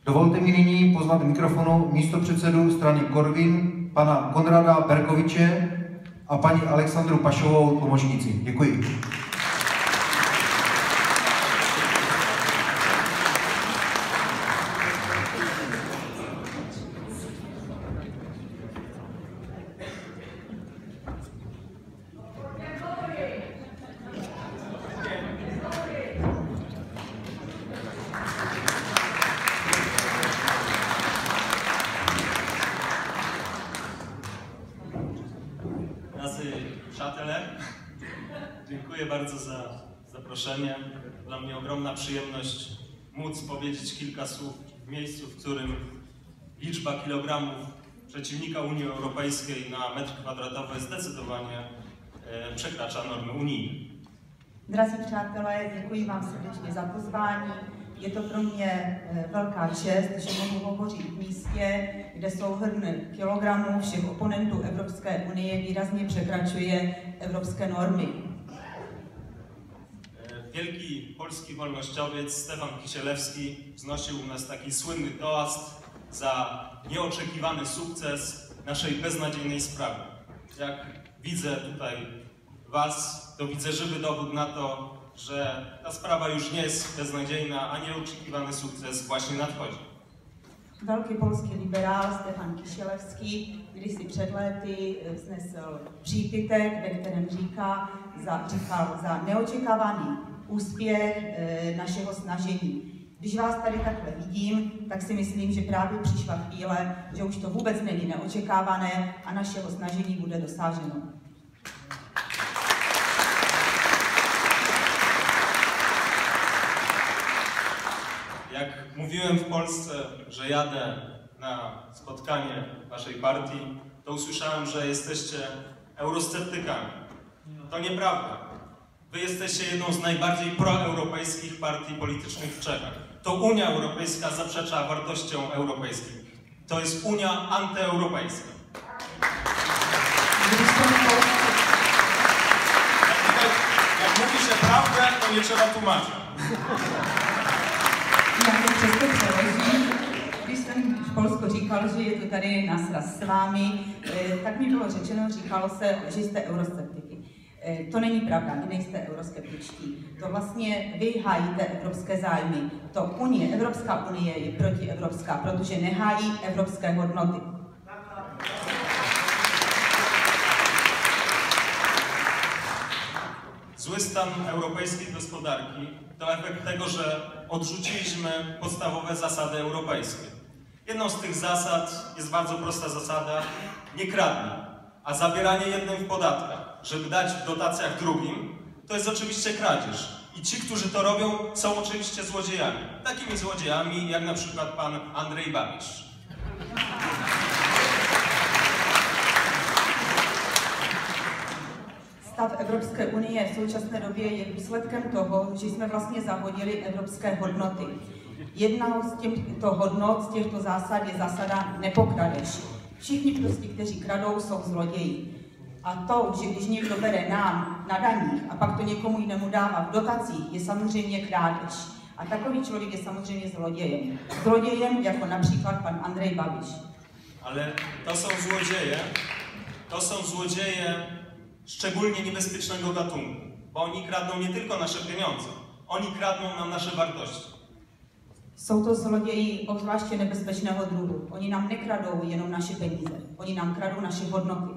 Dovolte mi nyní pozvat mikrofonu místopředsedu strany Korvin, pana Konrada Berkoviče a paní Alexandru Pašovou, tlumočníci. Děkuji. Przátele, dziękuję bardzo za zaproszenie. Dla mnie ogromna przyjemność móc powiedzieć kilka słów w miejscu, w którym liczba kilogramów przeciwnika Unii Europejskiej na metr kwadratowy zdecydowanie przekracza normy unijne. Drazí přátelé, děkuji vám srdečně za pozvání. Je to pro mě velká čest, že mohu hovořit v místě, kde souhrn kilogramů všech oponentů Evropské unie výrazně překračuje evropské normy. Wielki polski wolnościowiec Stefan Kisielewski wznosił u nas taki słynny toast za nieoczekiwany sukces naszej beznadziejnej sprawy. Jak widzę tutaj Was, to widzę żywy dowód na to, że ta sprawa już nie jest beznadziejna, a nieoczekiwany sukces właśnie nadchodzi. Velký polský liberál Stefan Kisielewski kdysi před léty vznesl přípitek, ve kterém říkal za neočekávaný úspěch našeho snažení. Když vás tady takhle vidím, tak si myslím, že právě přišla chvíle, že už to vůbec není neočekávané a našeho snažení bude dosaženo. Jak mówiłem w Polsce, że jadę na spotkanie waszej partii, to usłyszałem, że jesteście eurosceptykami. To nieprawda. Wy jesteście jedną z najbardziej proeuropejskich partii politycznych w Czechach. To Unia Europejska zaprzecza wartościom europejskim. To jest Unia antyeuropejska. Jak mówi się prawdę, to nie trzeba tłumaczyć. Když jsem v Polsku říkal, že je to tady na sraz s vámi, tak mi bylo řečeno, říkalo se, že jste euroskeptiky. To není pravda, vy nejste euroskeptičtí. To vlastně vy hájíte evropské zájmy. To Unie, Evropská unie je protievropská, protože nehájí evropské hodnoty. Zły stan europejskiej gospodarki to efekt tego, że odrzuciliśmy podstawowe zasady europejskie. Jedną z tych zasad jest bardzo prosta zasada: nie kradnij, a zabieranie jednym w podatkach, żeby dać w dotacjach drugim, to jest oczywiście kradzież. I ci, którzy to robią, są oczywiście złodziejami. Takimi złodziejami jak na przykład pan Andrzej Babiš. Stav Evropské unie v současné době je výsledkem toho, že jsme vlastně zahodili evropské hodnoty. Jedna z těchto hodnot, z těchto zásad je zásada nepokradeš. Všichni prostě, kteří kradou, jsou zloději. A to, že když někdo bere nám na daních a pak to někomu jinému dává v dotacích, je samozřejmě krádež. A takový člověk je samozřejmě zlodějem. Zlodějem jako například pan Andrzej Babiš. Ale to są złodzieje szczególnie niebezpiecznego gatunku, bo oni kradną nie tylko nasze pieniądze, oni kradną nam nasze wartości. Jsou to zloději obzvláště nebezpečného druhu. Oni nám nekradou jenom naše peníze, oni nám kradou naše hodnoty.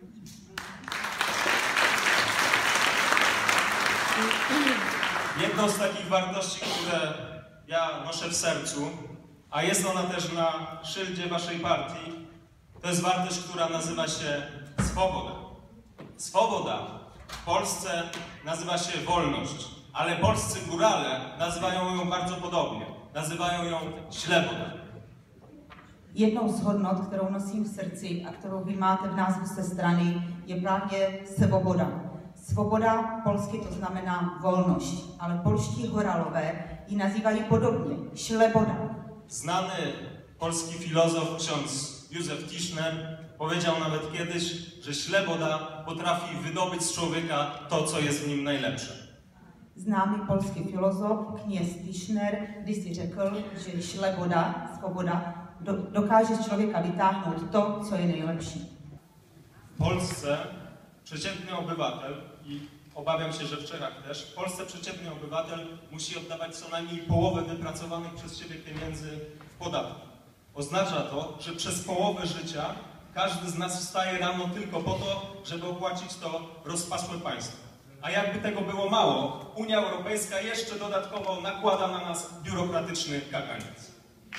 Jedną z takich wartości, które ja noszę w sercu, a jest ona też na szyldzie waszej partii, to jest wartość, która nazywa się swoboda. Swoboda w Polsce nazywa się wolność, ale polscy górale nazywają ją bardzo podobnie. Nazywają ją śleboda. Jednou z hodnot, kterou nosím v srdci a kterou vy máte v názvu své strany, je právě svoboda. Svoboda polsky to znamená volnost, ale polští horalové ji nazývají podobně, šleboda. Znany polski filozof ksiądz Józef Tischner powiedział nawet kiedyś, że śleboda potrafi wydobyć z człowieka to, co jest w nim najlepsze. Známý polský filozof, kněz Tischner, kdysi řekl, že svoboda, dokáže z člověka vytáhnout to, co je nejlepší. W Polsce przeciętny obywatel, i obawiam się, że w Czechach też, w Polsce przeciętny obywatel musi oddawać co najmniej połowę wypracowanych przez siebie pieniędzy w podatki. Oznacza to, że przez połowę życia każdy z nas wstaje rano tylko po to, żeby opłacić to rozpasłe państwo. A jakby tego było mało, Unia Europejska jeszcze dodatkowo nakłada na nas biurokratyczny kaganiec.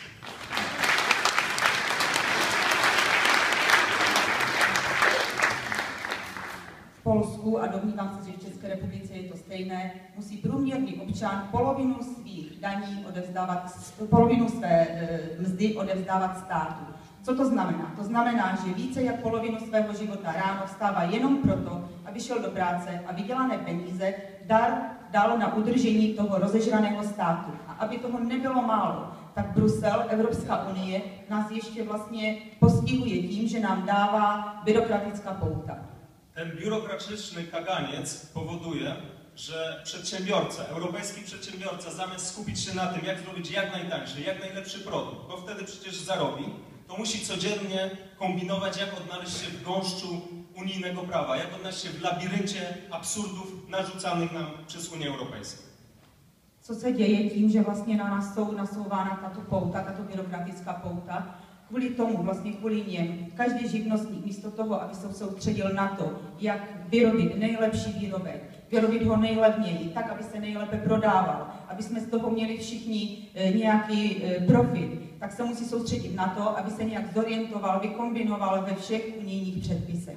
V Polsku, a domnívám se, že v České republice je to stejné, musí průměrný občan polovinu svých daní polovinu své mzdy odevzdávat státu. Co to znamená? To znamená, že více jak polovinu svého života ráno vstává jenom proto, aby šel do práce a vydělané peníze dal na udržení toho rozežraného státu. A aby toho nebylo málo, tak Brusel, Evropská unie, nás ještě vlastně postihuje tím, že nám dává byrokratická pouta. Ten biurokratyczny kaganiec powoduje, że przedsiębiorca, europejski przedsiębiorca, zamiast skupić się na tym, jak zrobić jak najtańszy, jak najlepszy produkt, bo wtedy przecież zarobi, to musi codziennie kombinować, jak odnaleźć się w gąszczu unijnego prawa, jak odnaleźć się w labiryncie absurdów narzucanych nam przez Unię Europejską. Co se děje tím, že vlastně na nás jsou nasouvána tato pouta, tato byrokratická pouta? Kvůli tomu, vlastně kvůli něm, každý živnostník místo toho, aby se soustředil na to, jak vyrobit nejlepší výrobek, vyrobit ho nejlevněji, tak, aby se nejlépe prodával, aby jsme z toho měli všichni nějaký profit, tak se musí soustředit na to, aby se nějak zorientoval, vykombinoval ve všech unijních předpisech.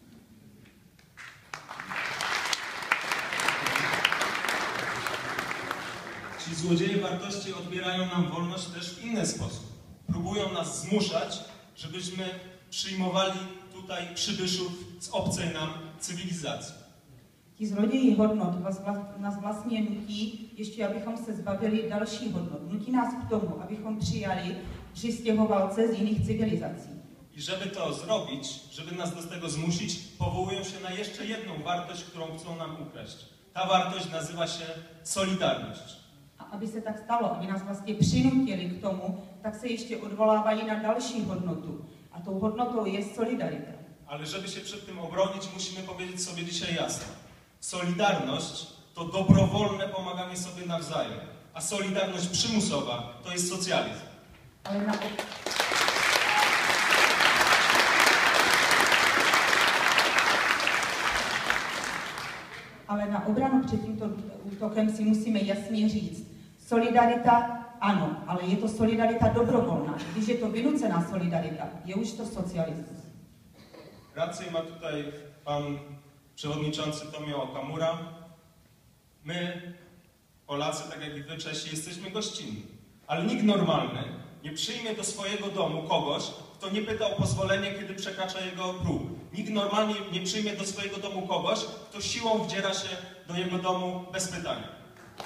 Ci złodzieje wartości odbierają nam wolność też w inny sposób. Próbują nas zmuszać, żebyśmy przyjmowali tutaj przybyszów z obcej nam cywilizacji. Ti zloději hodnot nás vlastně nutí, ještě abychom se zbavili další hodnot. Nutí nás k tomu, abychom přijali přistěhovalce z jiných civilizací. I żeby to zrobić, żeby nas do tego zmusić, powołują się na jeszcze jedną wartość, którą chcą nam ukraść. Ta wartość nazywa się solidarność. A aby se tak stalo, aby nás vlastně přinutili k tomu, tak se ještě odvolávají na další hodnotu. A tou hodnotou je solidarita. Ale żeby się przed tym obronić, musimy powiedzieć sobie dzisiaj jasno. Solidarność to dobrowolne pomaganie sobie nawzajem, a solidarność przymusowa to jest socjalizm. Ale na obranu před tímto útokem si musíme jasně říct, solidarita ano, ale je to solidarita dobrovolná. Když je to vynucená solidarita, je už to socialismus. Rację ma tutaj pan przewodniczący Tomio Okamura. My, Polacy, tak jak i wy Czesi, jesteśmy gościnni. Ale nikt normalny nie przyjmie do swojego domu kogoś, kto nie pyta o pozwolenie, kiedy przekracza jego próg. Nikt normalnie nie przyjmie do swojego domu kogoś, kto siłą wdziera się do jego domu bez pytania.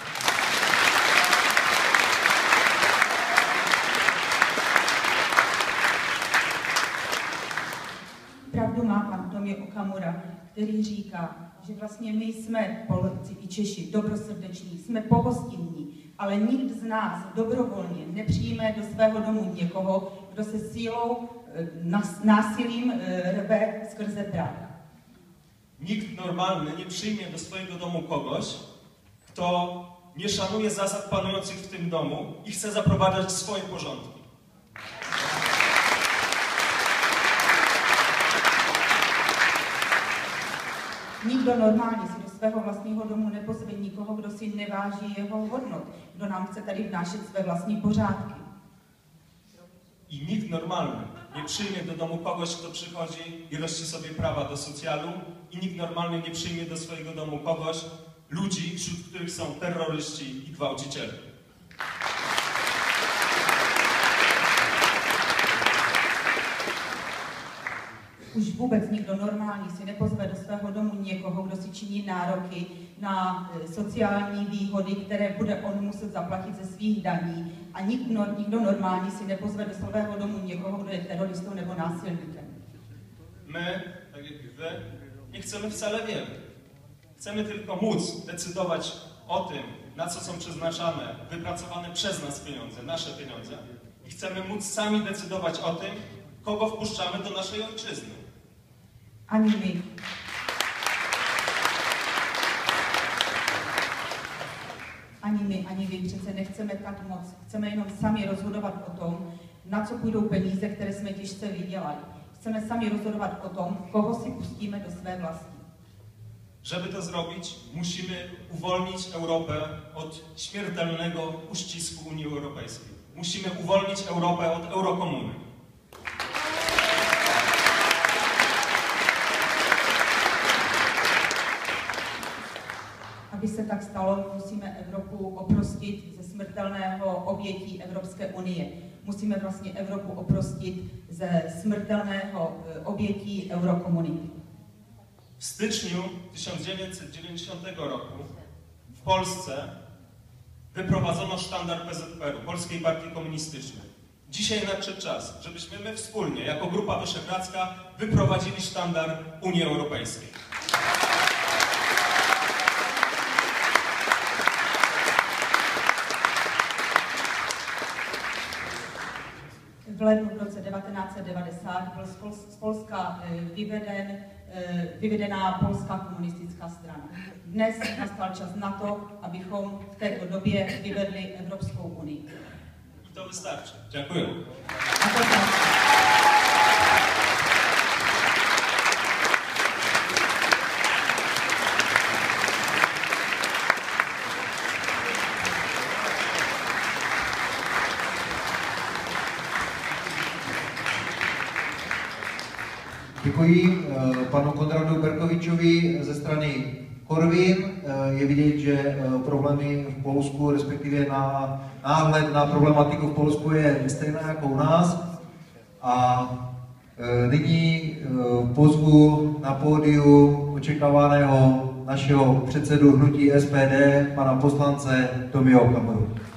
Pravdu má pan Tomio Okamura, který říká, že vlastně my jsme Polci i Češi dobrosrdeční, jsme pohostinní, ale nikdo z nás dobrovolně nepřijme do svého domu někoho, kdo se sílou, násilím rve skrze prach. Nikt normalny nie przyjmie do swojego domu kogoś, kto nie szanuje zasad panujących w tym domu i chce zaprowadzać swoje porządki. Nikdo normálně si do svého vlastního domu nepozve nikoho, kdo si neváží jeho hodnot, kdo nám chce tady vnášet své vlastní pořádky. I nikt normalny nie przyjmie do domu kogoś, kto przychodzi i rości sobie prawa do socjalu. I nikt normalny nie przyjmie do swojego domu kogoś, ludzi, wśród których są terroryści i gwałciciele. Už vůbec nikdo normální si nepozve do svého domu někoho, kdo si činí nároky na sociální výhody, které bude on muset zaplatit ze svých daní. A nikdo normální si nepozve do svého domu někoho, kdo je teroristou nebo násilníkem. My, tak jak wy, nie chcemy wcale wiele. Chcemy tylko móc decydować o tym, na co są przeznaczane, wypracowane przez nas pieniądze, nasze pieniądze, i chcemy móc sami decydować o tym, kogo wpuszczamy do naszej ojczyzny. Ani my. Ani vy přece nechceme tak moc. Chceme jenom sami rozhodovat o tom, na co půjdou peníze, které jsme těžce vydělali. Chceme sami rozhodovat o tom, koho si pustíme do své vlasti. Żeby to zrobić, musimy uwolnić Europę od śmiertelnego uścisku Unii Europejskiej. Musimy uwolnić Europę od eurokomuny. Aby se tak stalo, musíme Evropu oprostit ze smrtelného obětí Evropské unie. Musíme vlastně Evropu oprostit ze smrtelného obětí eurokomunity. W styczniu 1990 roku w Polsce wyprowadzono sztandar PZPR-u, Polskiej Partii Komunistycznej. Dzisiaj nadszedł czas, żebyśmy my wspólnie, jako Grupa Wyszehradzka, wyprowadzili sztandar Unii Europejskiej. V lednu v roce 1990 byl z Polska vyvedená Polská komunistická strana. Dnes nastal čas na to, abychom v této době vyvedli Evropskou unii. I to wystarczy. Dziękuję. A to tak. Děkuji panu Konradu Berkovičovi ze strany Korvin. Je vidět, že problémy v Polsku, respektive náhled na problematiku v Polsku je stejná jako u nás. A nyní pozvu na pódium očekávaného našeho předsedu hnutí SPD, pana poslance Tomia Okamuru.